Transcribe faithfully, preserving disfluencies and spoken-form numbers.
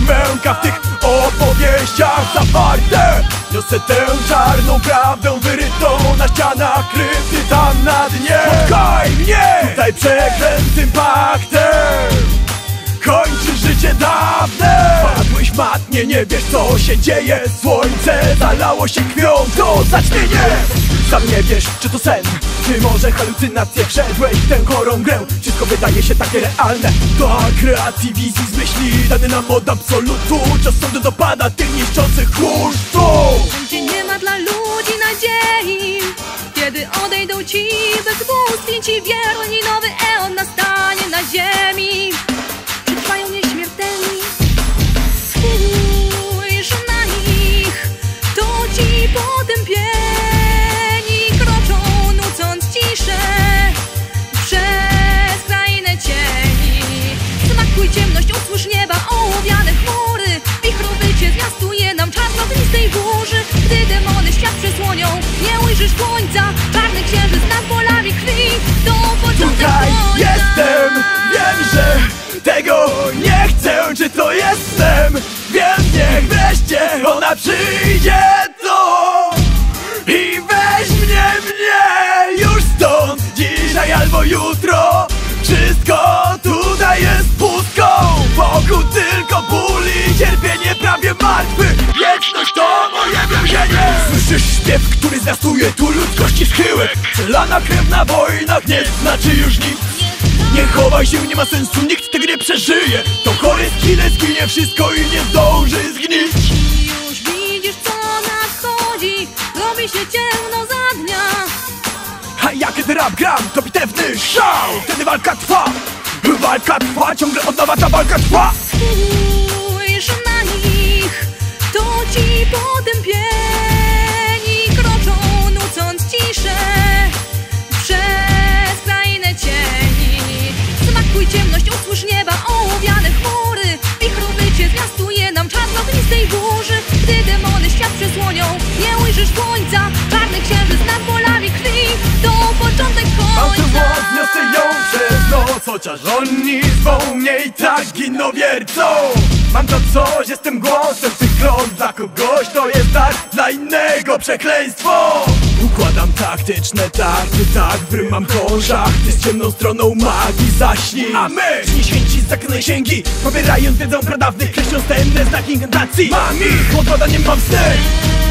pęka w tych opowieściach zawarte. Niosę tę czarną prawdę wyrytą na ścianach krypty tam na dnie. Spotkaj mnie tutaj przeklętym paktem, kończy życie dawne. Padłeś matnie, nie wiesz co się dzieje. Słońce zalało się krwią, to zaćmienie. Sam nie wiesz, czy to sen, czy może halucynacje. Wszedłeś w tę chorą grę, wszystko wydaje się takie realne. To kreatywizm z myśli dany nam od absolutu. Czas sądu dopada tych niszczących chłóstów. Gdzie nie ma dla ludzi nadziei, kiedy odejdą ci bezbóstwi, ci wierni, nowy eon nastanie na ziemi. Przetrwają nieśmiertelni, spójrz na nich, to ci potępieni kroczą, nucąc ciszę przez krainę cieni. Smakuj ciemność, usłysz nieba ołowiane chmury, wichru wycie zwiastuje nam czarnognistej burzy. Gdy demony świat przesłonią, nie ujrzysz słońca, czarny księżyc nad polami krwi, to początek Tutaj końca. jestem, wiem, że tego nie chcę, czy to jestem. Więc niech wreszcie ona przyjdzie tu i weźmie mnie już stąd, dzisiaj albo jutro. Wszystko tutaj jest pustką, wokół tylko ból i cierpienie, prawie martwy. Wieczność to moje więzienie. Słyszysz śpiew, który zwiastuje tu ludzkości schyłek. Przelana krew na wojnach nie znaczy już nic. Nie chowaj się, nie ma sensu, nikt tego nie przeżyje. To chory skille zginie wszystko i nie zdąży zgnić. Już widzisz co nadchodzi, robi się ciemno za dnia. A ja kiedy rap gram, to bitewny szał. Wtedy walka trwa, walka trwa, ciągle od nowa ta walka trwa. Spójrz na nich, to ci potępieni kroczą, nucąc ciszę przez krainę cieni. Smakuj ciemność, usłysz nieba ołowiane chmury, wichru wycie zwiastuje nam czarnognistej burzy. Gdy demony świat przesłonią, nie ujrzysz słońca, czarny księżyc nad polami krwi, to początek Mam tu końca. moc, niosę ją przez noc, chociaż oni zwą mnie i tak giną wiercą. Mam to coś, jestem głosem tych klątw. Dla kogoś to jest dar, dla innego przekleństwo. Układam taktyczne tarty, tak w rym mam koszach. Ty z ciemną stroną magii zaśnij, a my, dni święci z zakonnej księgi, pobierając wiedzę pradawnych, kreśląc tajemne znaki inkantacji. Mam ich, od badań mam sny.